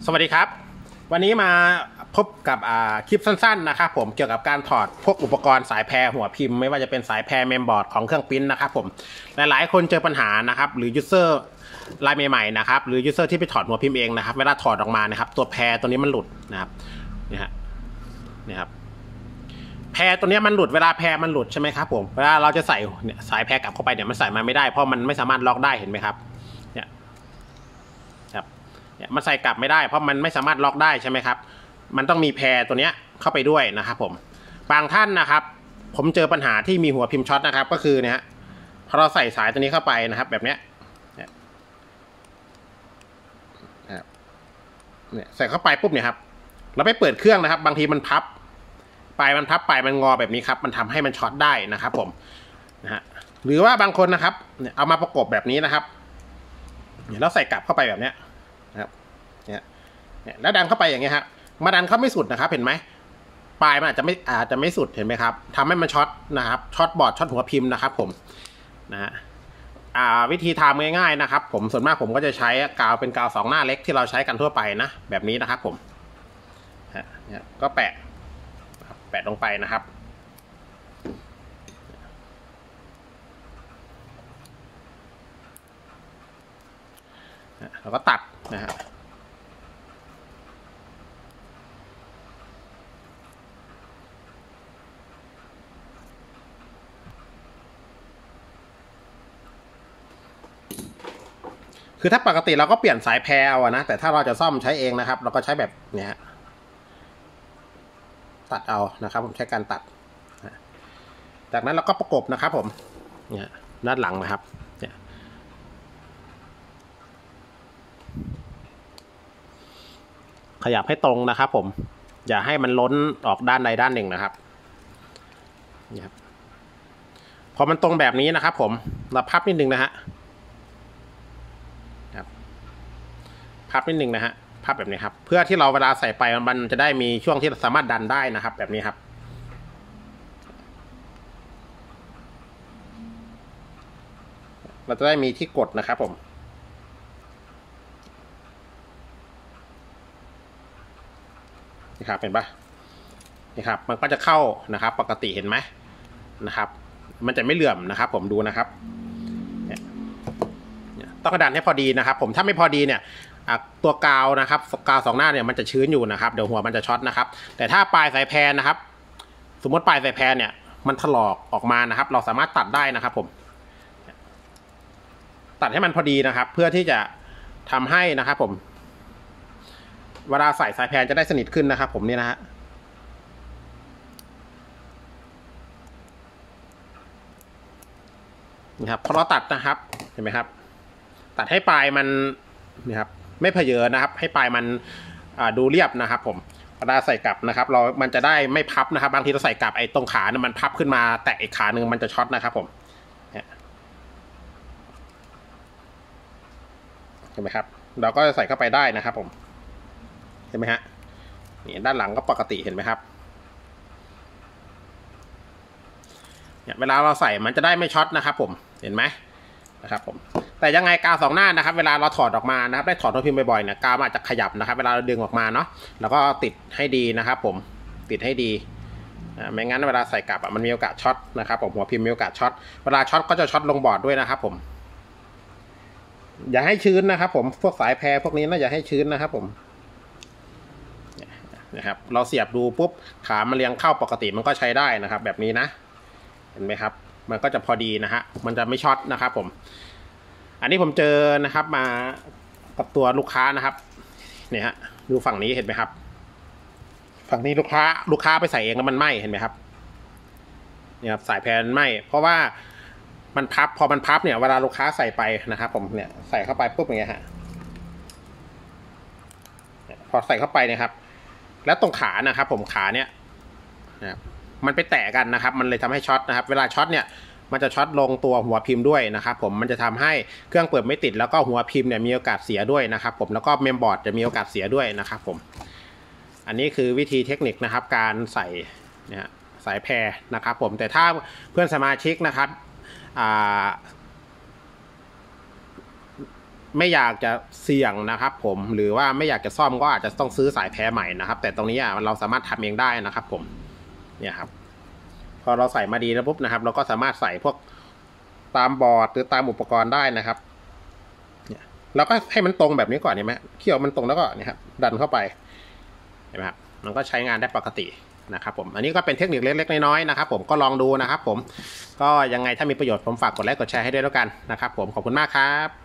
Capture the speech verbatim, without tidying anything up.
สวัสดีครับวันนี้มาพบกับคลิปสั้นๆนะครับผมเกี่ยวกับการถอดพวกอุปกรณ์สายแพรหัวพิมพ์ไม่ว่าจะเป็นสายแพรเมมบอร์ดของเครื่องปริ้นนะครับผมหลายๆคนเจอปัญหานะครับหรือยูเซอร์รายใหม่ๆนะครับหรือยูเซอร์ที่ไปถอดหัวพิมพ์เองนะครับเวลาถอดออกมานะครับตัวแพรตัวนี้มันหลุดนะครับนี่ฮะนี่ครับแพรตัวนี้มันหลุดเวลาแพรมันหลุดใช่ไหมครับผมเวลาเราจะใส่เนี่ยสายแพรกลับเข้าไปเนี่ยมันใส่มาไม่ได้เพราะมันไม่สามารถล็อกได้เห็นไหมครับเนี่ยครับเนี่ยมันใส่กลับไม่ได้เพราะมันไม่สามารถล็อกได้ใช่ไหมครับมันต้องมีแพรตัวเนี้ยเข้าไปด้วยนะครับผมบางท่านนะครับผมเจอปัญหาที่มีหัวพิมพ์ช็อตนะครับก็คือเนี่ยพอเราใส่สายตัวนี้เข้าไปนะครับแบบเนี้ยเนี่ยใส่เข้าไปปุ๊บเนี่ยครับเราไปเปิดเครื่องนะครับบางทีมันพับปลายมันพับปลายมันงอแบบนี้ครับมันทำให้มันช็อตได้นะครับผมนะฮะหรือว่าบางคนนะครับเนี่ยเอามาประกบแบบนี้นะครับเนี่ยแล้วใส่กลับเข้าไปแบบเนี้ยนะครับเนี่ยเนี่ยแล้วดันเข้าไปอย่างเงี้ยครับมาดันเข้าไม่สุดนะครับเห็นไหมปลายมันอาจจะไม่อาจจะไม่สุดเห็นไหมครับทำให้มันช็อตนะครับช็อตบอร์ดช็อตหัวพิมพ์นะครับผมนะฮะอ่าวิธีทำง่ายๆนะครับผมส่วนมากผมก็จะใช้กาวเป็นกาวสองหน้าเล็กที่เราใช้กันทั่วไปนะแบบนี้นะครับผมเนี่ยก็แปะแปะลงไปนะครับแล้วก็ตัดนะฮะคือถ้าปกติเราก็เปลี่ยนสายแพรเอานะแต่ถ้าเราจะซ่อมใช้เองนะครับเราก็ใช้แบบเนี้ยตัดเอานะครับผมใช้การตัดจากนั้นเราก็ประกบนะครับผมเนี่ยด้านหลังนะครับเนี่ยขยับให้ตรงนะครับผมอย่าให้มันล้นออกด้านใดด้านหนึ่งนะครับนี่ครับพอมันตรงแบบนี้นะครับผมเราพับนิดนึงนะฮะครับพับนิดนึงนะฮะพับแบบนี้ครับเพื่อที่เราเวลาใส่ไปมันจะได้มีช่วงที่สามารถดันได้นะครับแบบนี้ครับเราจะได้มีที่กดนะครับผมนี่ครับเห็นปะนี่ครับมันก็จะเข้านะครับปกติเห็นไหมนะครับมันจะไม่เหลื่อมนะครับผมดูนะครับต้องกระดานให้พอดีนะครับผมถ้าไม่พอดีเนี่ยตัวกาวนะครับกาวสองหน้าเนี่ยมันจะชื้นอยู่นะครับเดี๋ยวหัวมันจะช็อตนะครับแต่ถ้าปลายสายแพรนะครับสมมติปลายสายแพรเนี่ยมันถลอกออกมานะครับเราสามารถตัดได้นะครับผมตัดให้มันพอดีนะครับเพื่อที่จะทำให้นะครับผมเวลาใส่สายแพรจะได้สนิทขึ้นนะครับผมนี่นะฮะนี่ครับพอเราตัดนะครับเห็นไหมครับตัดให้ปลายมันนี่ครับไม่เพเยอนะครับให้ปลายมันดูเรียบนะครับผมเวลาใส่กลับนะครับเรามันจะได้ไม่พับนะครับบางทีเราใส่กลับไอ้ตรงขาเนี่ยมันพับขึ้นมาแตะอีกขาหนึ่งมันจะช็อตนะครับผมเห็นไหมครับเราก็ใส่เข้าไปได้นะครับผมเห็นไหมฮะนี่ด้านหลังก็ปกติเห็นไหมครับเนี่ยเวลาเราใส่มันจะได้ไม่ช็อตนะครับผมเห็นไหมนะครับผมแต่ยังไงกาวสองหน้านะครับเวลาเราถอดออกมานะครับได้ถอดหัวพิมพ์บ่อยๆเนี่ยกาวอาจจะขยับนะครับเวลาเราดึงออกมาเนาะแล้วก็ติดให้ดีนะครับผมติดให้ดีไม่งั้นเวลาใส่กลับมันมีโอกาสช็อตนะครับผมหัวพิมพ์มีโอกาสช็อตเวลาช็อตก็จะช็อตลงบอร์ดด้วยนะครับผมอย่าให้ชื้นนะครับผมพวกสายแพรพวกนี้นะอย่าให้ชื้นนะครับผมนะครับเราเสียบดูปุ๊บขามันเลี้ยงเข้าปกติมันก็ใช้ได้นะครับแบบนี้นะเห็นไหมครับมันก็จะพอดีนะฮะมันจะไม่ช็อตนะครับผมอันนี้ผมเจอนะครับมากับตัวลูกค้านะครับเนี่ยฮะดูฝั่งนี้เห็นไหมครับฝั่งนี้ลูกค้าลูกค้าไปใส่เองแล้วมันไหม้เห็นไหมครับเนี่ยครับสายแพรไหม้เพราะว่ามันพับพอมันพับเนี่ยเวลาลูกค้าใส่ไปนะครับผมเนี่ยใส่เข้าไปปุ๊บอย่างเงี้ยฮะพอใส่เข้าไปเนี่ยครับแล้วตรงขานะครับผมขาเนี่ยนะครับมันไปแตะกันนะครับมันเลยทำให้ช็อตนะครับเวลาช็อตเนี่ยมันจะช็อตลงตัวหัวพิมพ์ด้วยนะครับผมมันจะทำให้เครื่องเปิดไม่ติดแล้วก็หัวพิมพ์เนี่ยมีโอกาสเสียด้วยนะครับผมแล้วก็เมมบอร์ดจะมีโอกาสเสียด้วยนะครับผมอันนี้คือวิธีเทคนิคนะครับการใส่เนี่ยสายแพรนะครับผมแต่ถ้าเพื่อนสมาชิกนะครับไม่อยากจะเสี่ยงนะครับผมหรือว่าไม่อยากจะซ่อมก็อาจจะต้องซื้อสายแพรใหม่นะครับแต่ตรงนี้อ่ะเราสามารถทำเองได้นะครับผมเนี่ยครับพอเราใส่มาดีแล้วปุ๊บนะครับเราก็สามารถใส่พวกตามบอร์ดหรือตามอุปกรณ์ได้นะครับเนี่ยเราก็ให้มันตรงแบบนี้ก่อนเห็นไหมเขี่ยวมันตรงแล้วก็เนี่ยครับดันเข้าไปเห็นไหมครับมันก็ใช้งานได้ปกตินะครับผมอันนี้ก็เป็นเทคนิคเล็กๆน้อยๆนะครับผมก็ลองดูนะครับผมก็ยังไงถ้ามีประโยชน์ผมฝากกดไลค์กดแชร์ให้ด้วยแล้วกันนะครับผมขอบคุณมากครับ